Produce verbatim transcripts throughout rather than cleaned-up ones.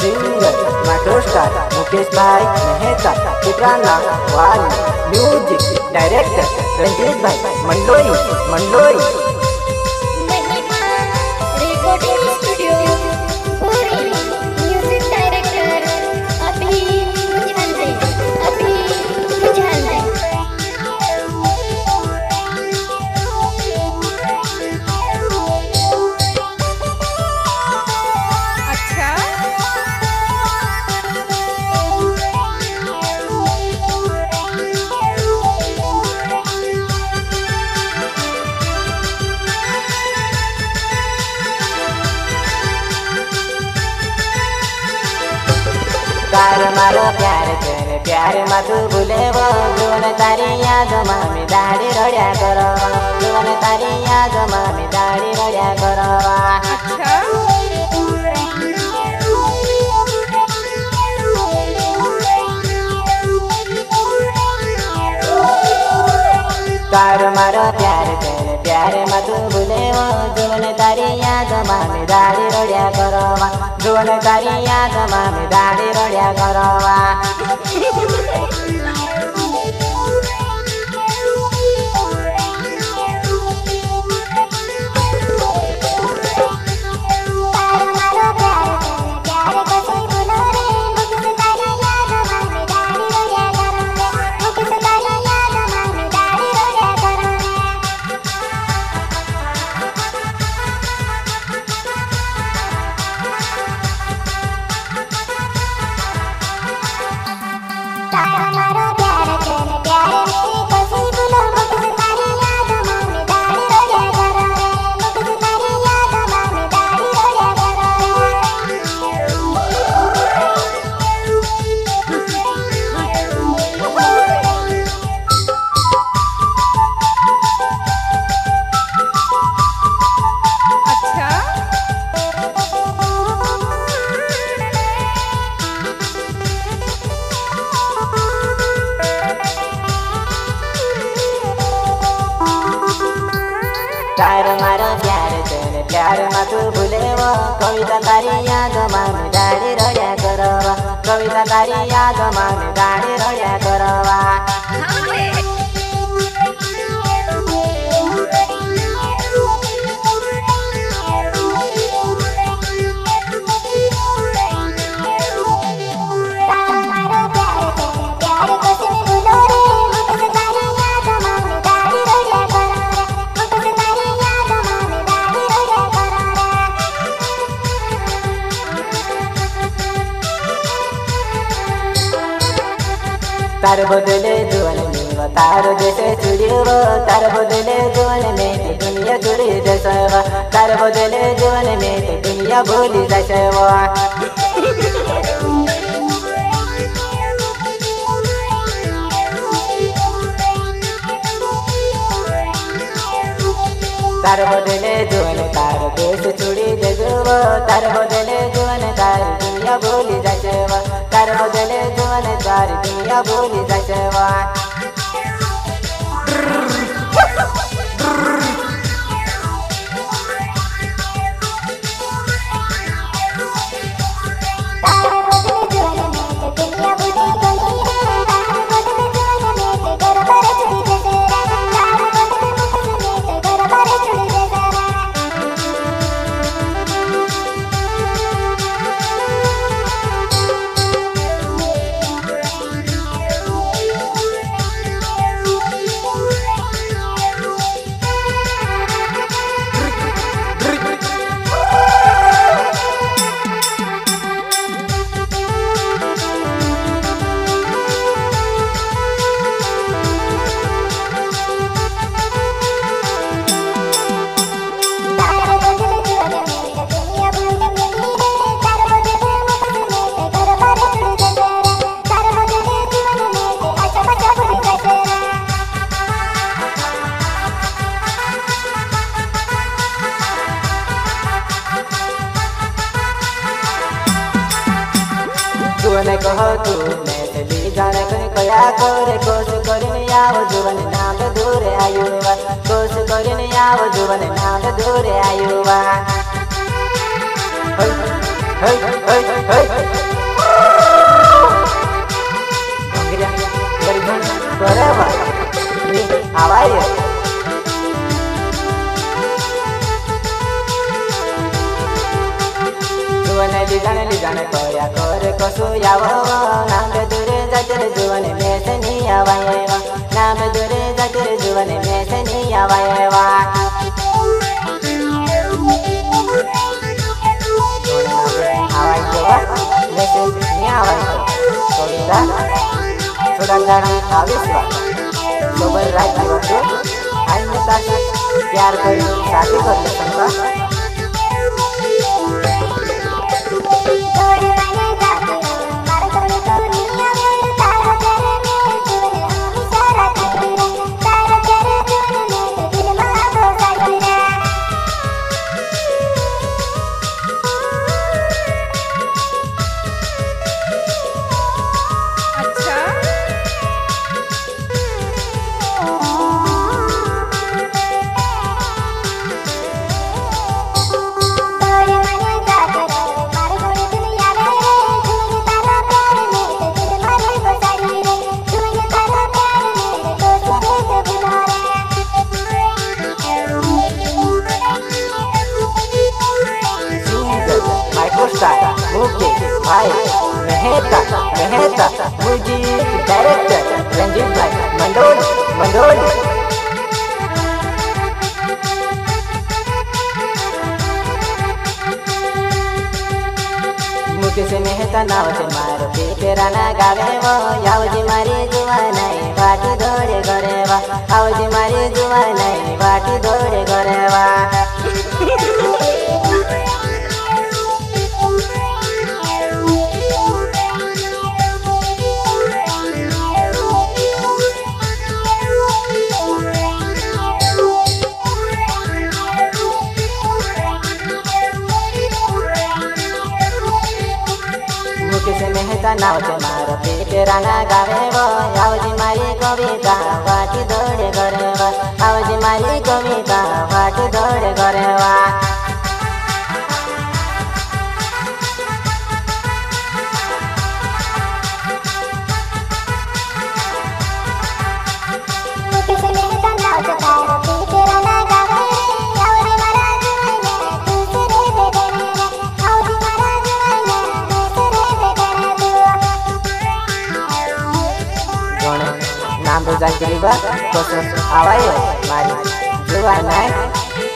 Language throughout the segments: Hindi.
सिंगर मेट्रो स्टार मुकेश भाई मेहता, चित्राना वाली, म्यूजिक डायरेक्टर रंजीत भाई मंडलोई मंडलोई। कार मारो प्यार तेरे प्यार मत भूले वो जुवन तारी याद में दाढ़ी रड़िया करो, जुवन तारी याद में दाढ़ी रड़िया करो। कार मारो प्यार तेरे प्यार मत भूले वो जुवन तारी याद में दाढ़ी रड़िया करो, जुवन तारी याद में दाढ़ी रड़िया करो। कार मारो प्यार तेरे प्यार मत भूले वो कविता तारी याद में दाढ़ी रड़िया करो, कविता तारी याद में दाढ़ी रड़िया करो। तार बदले जुवन में तार जैसे चुड़ी वो, तार बदले जुवन में दुनिया जुड़ी जैसे वो, तार बदले जुवन में दुनिया भूली जैसे वो। तार बदले जुवन तार देश चुड़ी जैसे वो, तार बदले जुवन तार दुनिया भूली जैसे वो, तार बदले जुवन तार दुनिया भूली जैसे वो। जुवन कहो तू मैं चली जाने कहीं कया करे कोस करिन याव जुवन नाम दूर आयुवा, कोस करिन याव जुवन नाम दूर आयुवा। आवाज जुवन लिजान लिजान कया कर कसो याव नाम दूरे जातिर जुवन मेसनी आवायवा नाम दूरे जातिर जुवन मेसनी आवायवा आवाज देवा मेसेज नि आवाज सोडा सोडा जाना आविसवा सोबर राज्य वस्तु आणि ताशी प्यार करी शादी करले संका भाई मेहता मेहता म्यूजिक डायरेक्टर रंजीत भाई मंडोल मंडोल मुकेश मेहता नाव से मारो तेरा ना गावे वो यावजी मारी जुआ नहीं बाटी दौड़े गरेवा आवजी मारी जुआ नहीं बाटी दौड़े गरेवा मेहता नाव से मारो तेरा ना गावे वो आवजी मारी कविता बाटी दौड़े गरेवा आवजी मारी कविता बाटी दौड़े गरेवा नाम तो जान बा तो आवाज मारी जुआ नहीं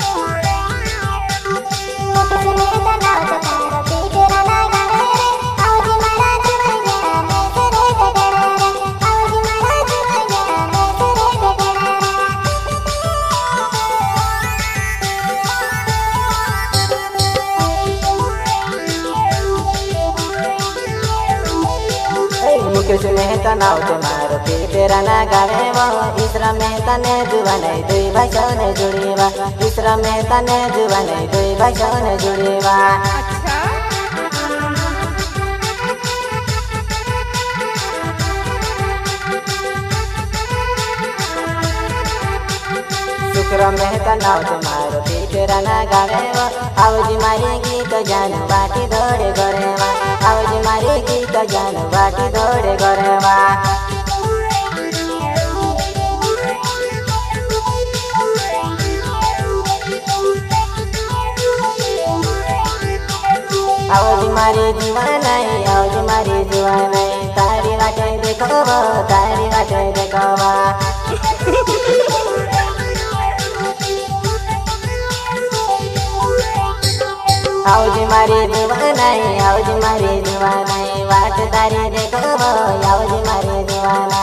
मुकेश मेहता नाव से मारो तेरा ना गावे वो इसरा मेहता ने जुआ नहीं दुई भाई सोने जुड़ीवा इसरा मेहता ने जुआ नहीं दुई भाई सोने जुड़ीवा शुक्र मेहता नाव से मारो तेरा ना गावे वो आवजी मारी गीत जान बाटी दौड़े गरेवा आवजी मारी गीत जान बाटी दौड़े गरेवा आवजी मारी जुआ नहीं आवजी मारी जुआ नहीं तारी बाटे देखो तारी बाटे देखो आवजी मारी जुआ नहीं आवजी मारी जुआ नहीं वाट तारी देखो आवजी मारी जुआ ना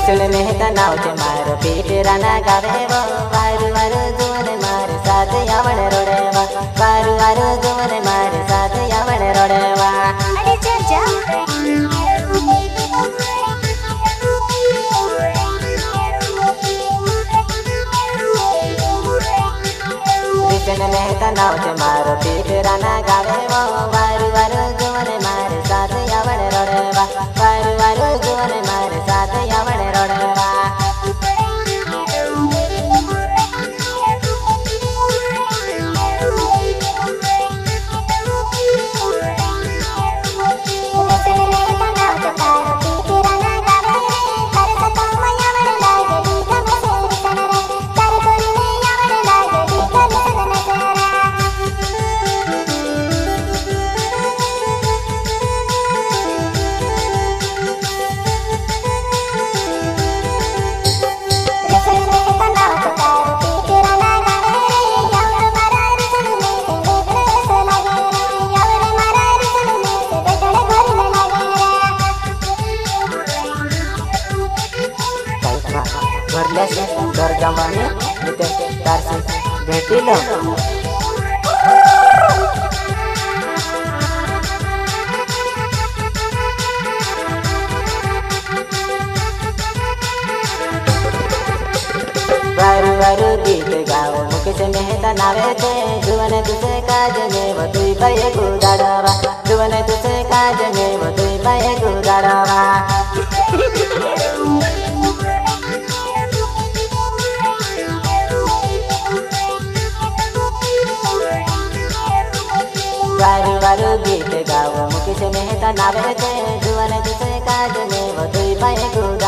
कृष्ण मेहता नाव छे मारो पीठ राना गावे वो वारु वारु जुवन मारे साथ यावण रोडेवा वारु वारु जुवन मारे साथ यावण रोडेवा अरे चल जा कृष्ण मेहता नाव छे मारो पीठ राना गावे वो वारु वारु जुवन मारे साथ यावण रोडेवा वारु वारु जुवन मारे साथ यावण रोडेवा घर जमाने तार से भेटी लो वारु वारु गीत गाओ मुकेश मेहता नावे छे जुवन तुसे काज में वो दुई पाए गुदाड़वा जुवन तुसे काज में वो दुई पाए गुदाड़वा वारु वारु गीत गाओ मुकेश मेहता नावे छे जुवन तुसे काज में वो दुई पाए गुदाड़वा।